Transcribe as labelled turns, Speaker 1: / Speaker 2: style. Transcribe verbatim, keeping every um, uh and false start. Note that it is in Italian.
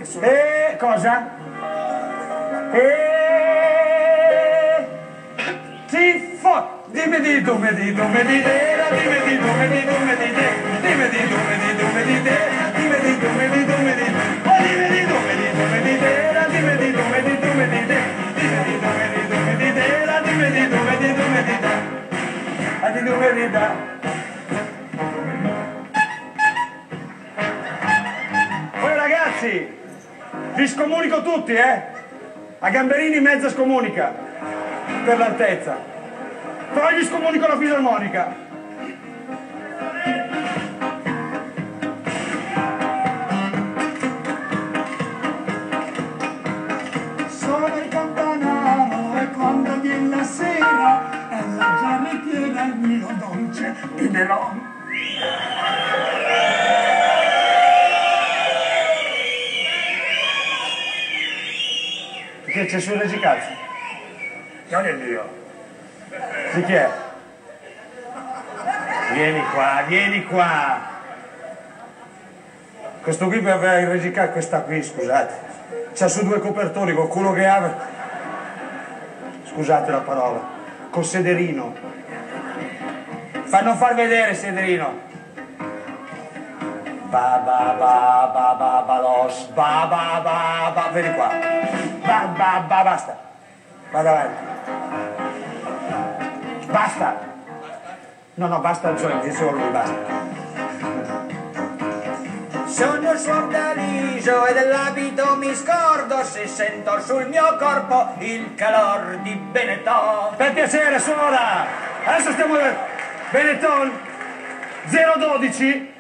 Speaker 1: E cosa? E ti fo... Dimmi di tu, mi di tu, mi di te, dimmi di tu, mi di tu, mi di te, dimmi di tu, mi di tu, mi di te, dimmi di tu, mi di tu, mi di te, oh dimmi di tu, mi di tu, mi di te, dimmi di tu, mi di tu, mi di te, dimmi di tu, mi di tu, mi di te, dimmi di tu, mi di tu, mi di te, a di tu, mi di te. Poi ragazzi, vi scomunico tutti, eh? A Gamberini mezza scomunica, per l'altezza. Poi gli scomunico la fisarmonica.
Speaker 2: Sono il campanaro e quando viene la sera alla giarrettiera il mio dolce biberon.
Speaker 1: Perché c'è sul regicazzo?
Speaker 2: Non è mio.
Speaker 1: Di chi è? Vieni qua, vieni qua. Questo qui per avere il regicazzo, questa qui, scusate. C'ha su due copertori, col culo che ha. Scusate la parola. Col sederino. Fa non far vedere sederino. Ba ba ba ba ba ba los. Ba ba ba ba. Vieni qua. Ba ba ba basta. Vado avanti. Basta! No, no, basta, cioè, dice solo lui, basta.
Speaker 3: Sono il suordaliso e dell'abito mi scordo se sento sul mio corpo il calor di Benetton.
Speaker 1: Per piacere, suora! Adesso stiamo... Benetton zero dodici